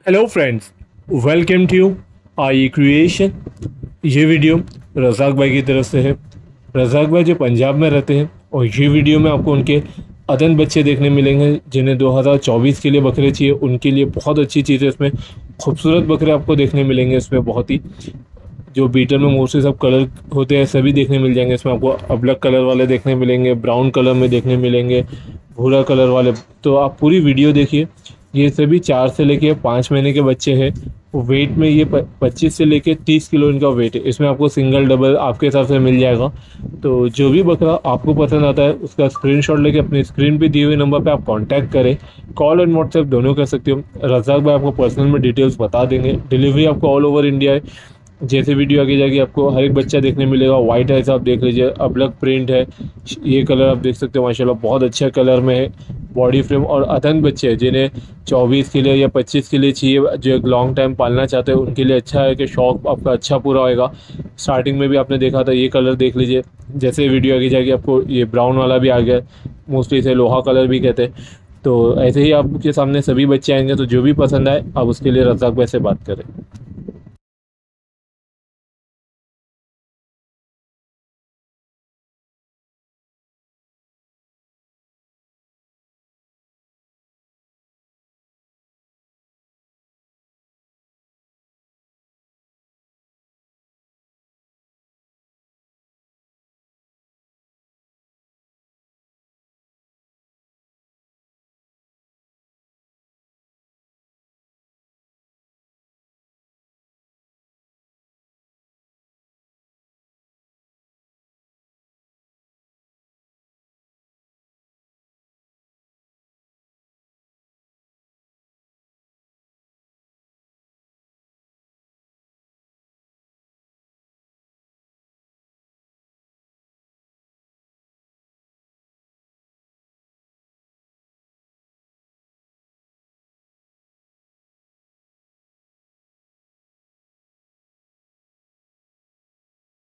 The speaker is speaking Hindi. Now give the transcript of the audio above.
Hello friends, welcome to I Creation. ये वीडियो रज़ाक भाई की तरफ से है। रज़ाक भाई जो पंजाब में रहते हैं और ये वीडियो में आपको उनके अदन बच्चे देखने मिलेंगे जिन्हें 2024 के लिए बकरे चाहिए। उनके लिए बहुत अच्छी चीज़ है इसमें। खूबसूरत बकरे आपको देखने मिलेंगे इसमें। बहुत ही जो बीटल में मोस्टली सब कलर होते हैं सभी देखने मिल जाएंगे इसमें। आपको अब्लक कलर वाले देखने मिलेंगे, ब्राउन कलर में देखने मिलेंगे, भूरा कलर वाले। तो आप पूरी वीडियो देखिए। ये सभी 4 से लेके 5 महीने के बच्चे हैं। वेट में ये 25 से लेके 30 किलो इनका वेट है। इसमें आपको सिंगल डबल आपके हिसाब से मिल जाएगा। तो जो भी बकरा आपको पसंद आता है उसका स्क्रीनशॉट लेके अपने स्क्रीन पे दिए हुए नंबर पे आप कांटेक्ट करें। कॉल एंड व्हाट्सएप दोनों कर सकते हो। रज़ाक भाई आपको पर्सनल में डिटेल्स बता देंगे। डिलीवरी आपको ऑल ओवर इंडिया है। जैसे वीडियो आगे जाके आपको हर एक बच्चा देखने मिलेगा। वाइट है, आप देख लीजिए, अब्लक प्रिंट है। ये कलर आप देख सकते हो, माशाल्लाह बहुत अच्छा कलर में है। बॉडी फ्रेम और अदन बच्चे हैं जिन्हें 24 के लिए या 25 के लिए चाहिए, जो एक लॉन्ग टाइम पालना चाहते हैं उनके लिए अच्छा है कि शौक आपका अच्छा पूरा होएगा। स्टार्टिंग में भी आपने देखा था, ये कलर देख लीजिए। जैसे वीडियो आगे जाके आपको ये ब्राउन वाला भी आ गया, मोस्टली इसे लोहा कलर भी कहते हैं। तो ऐसे ही आपके सामने सभी बच्चे आएंगे, तो जो भी पसंद आए आप उसके लिए रज़ाक भाई से बात करें।